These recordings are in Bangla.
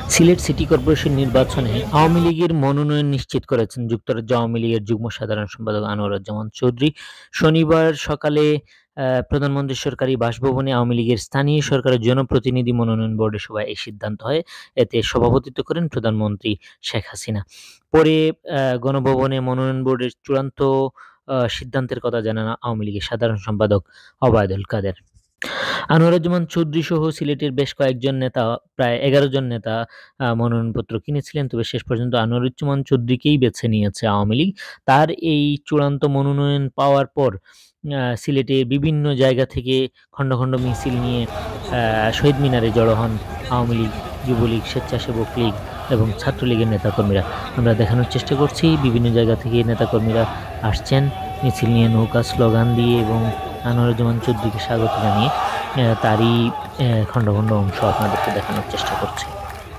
সিলেট সিটি কর্পোরেশন নির্বাচনে আওয়ামী লীগের মনোনয়ন নিশ্চিত করেছেন যুক্তরাজ্য আওয়ামী লীগের যুগ্ম সাধারণ সম্পাদক আনোয়ারুজ্জামান চৌধুরী। শনিবার সকালে প্রধানমন্ত্রীর সরকারি বাসভবনে আওয়ামী লীগের স্থানীয় সরকারের জনপ্রতিনিধি মনোনয়ন বোর্ডের সভায় এই সিদ্ধান্ত হয়। এতে সভাপতিত্ব করেন প্রধানমন্ত্রী শেখ হাসিনা। পরে গণভবনে মনোনয়ন বোর্ডের চূড়ান্ত সিদ্ধান্তের কথা জানান আওয়ামী লীগের সাধারণ সম্পাদক ওবায়দুল কাদের। আনোয়ারুজ্জামান চৌধুরী সহ সিলেটের বেশ কয়েকজন নেতা, প্রায় ১১ জন নেতা মনোনয়নপত্র কিনেছিলেন। তবে শেষ পর্যন্ত আনোয়ারুজ্জামান চৌধুরীকেই বেছে নিয়েছে আওয়ামী লীগ। তার এই চূড়ান্ত মনোনয়ন পাওয়ার পর সিলেটের বিভিন্ন জায়গা থেকে খণ্ড খণ্ড মিছিল নিয়ে শহীদ মিনারে জড়ো হন আওয়ামী লীগ, যুবলীগ, স্বেচ্ছাসেবক লীগ এবং ছাত্রলীগের নেতাকর্মীরা। আমরা দেখানোর চেষ্টা করছি বিভিন্ন জায়গা থেকে নেতাকর্মীরা আসছেন মিছিল নিয়ে, নৌকা স্লোগান দিয়ে এবং আনোয়ারুজ্জামান চৌধুরীকে স্বাগত জানিয়ে তারই খণ্ড খণ্ড অংশ আপনাদেরকে দেখানোর চেষ্টা করছি।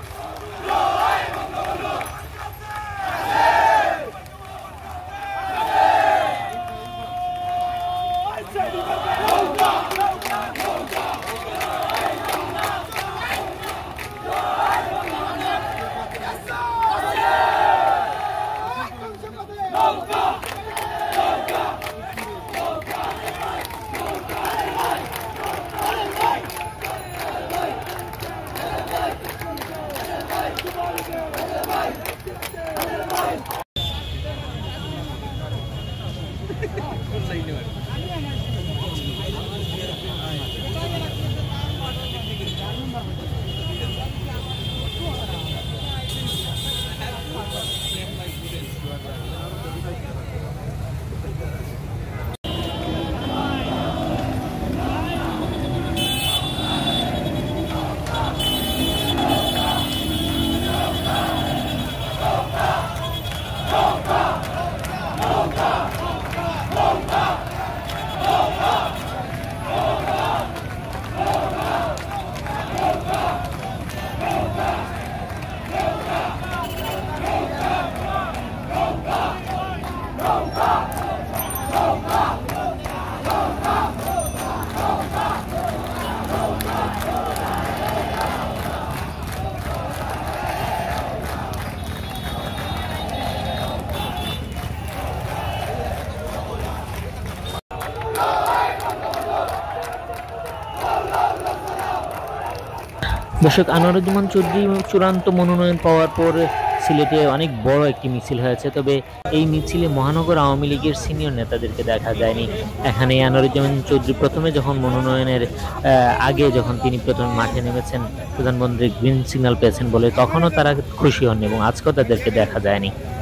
দর্শক, আনোয়ারুজ্জামান চৌধুরী চূড়ান্ত মনোনয়ন পাওয়ার পর সিলেটে অনেক বড় একটি মিছিল হয়েছে। তবে এই মিছিলে মহানগর আওয়ামী লীগের সিনিয়র নেতাদেরকে দেখা যায়নি। এখানে আনোয়ারুজ্জামান চৌধুরী প্রথমে যখন মনোনয়নের আগে যখন তিনি প্রথমে মাঠে নেমেছেন, প্রধানমন্ত্রী গ্রিন সিগন্যাল পেয়েছেন বলে, তখনও তারা খুশি হন এবং আজকেও তাদেরকে দেখা যায়নি।